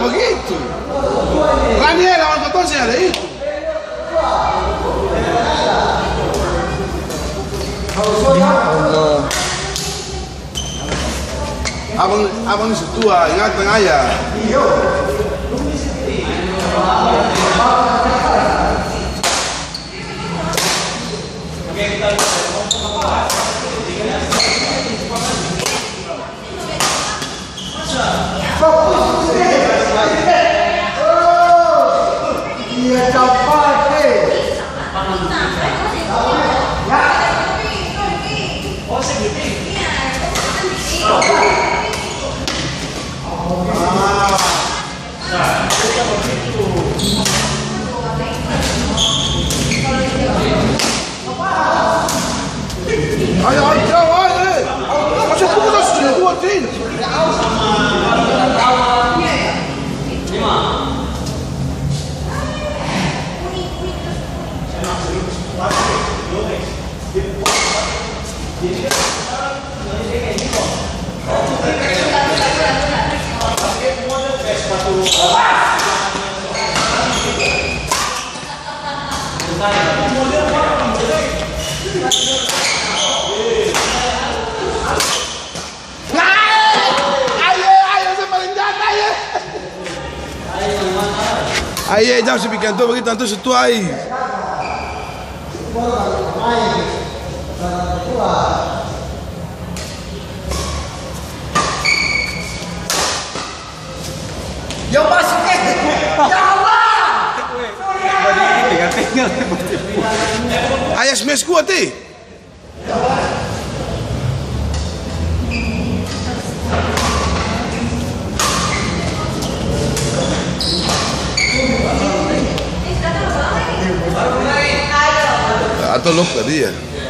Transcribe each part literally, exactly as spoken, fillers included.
begitu. Rani lawan Koton sih ada itu. Abang abang ini setua, ingat tengah ya. Ayo, ayo, ayo, macam apa dah sudah buat ini? Ayo, jangan sepikan tu bagi tantu setuai. Yang masuk eh, ya Allah. Ayah smash kuat eh. Atau lock tadi ya.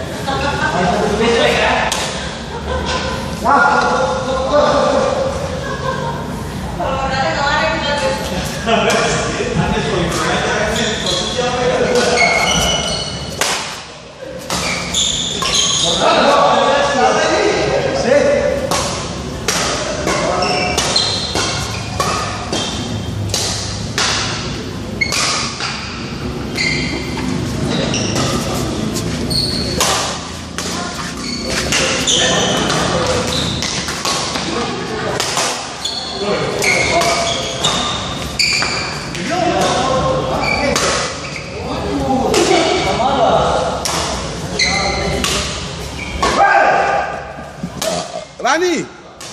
Rani.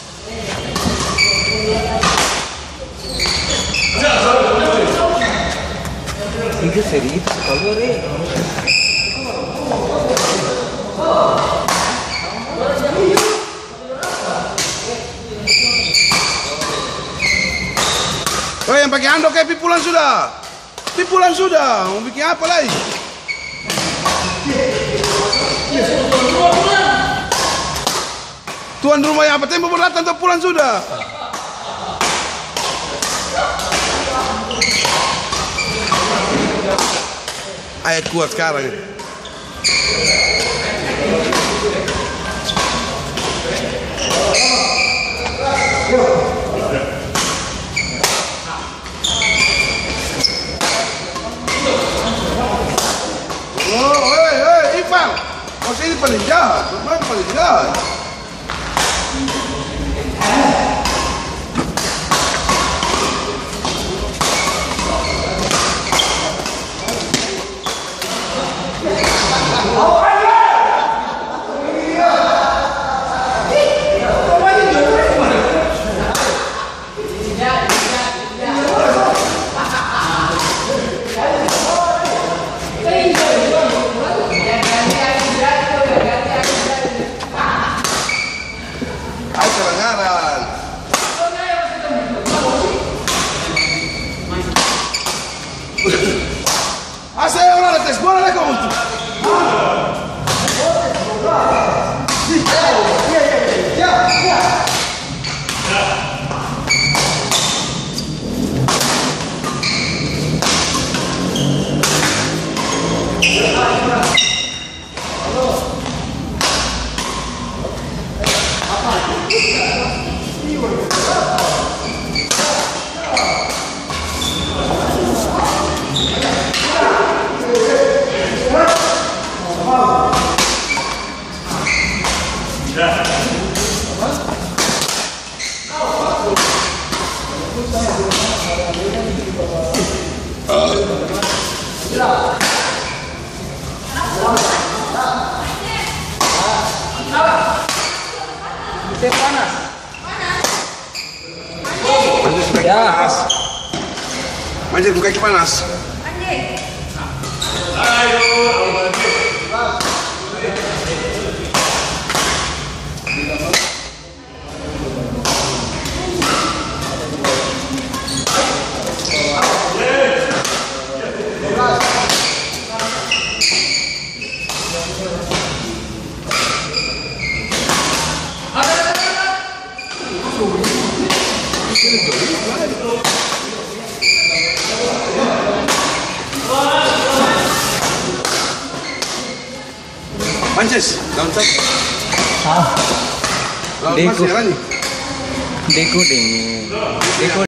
Itu seri itu kalau re. Oh, yang pakai handuk kayak pipulan sudah. Pipulan sudah. Mau bikin apa lagi? Tuan rumah yang apa tempo berdatang atau pulang sudah? Ayat kuat sekarang. Oh, hei, hei, Iqbal. Maksudnya ini paling jahat, bermain paling jahat. panas. Manjat kaki panas. Manches, daun satu. Ah, Daun Deko. masih lagi. Deko ding. Deko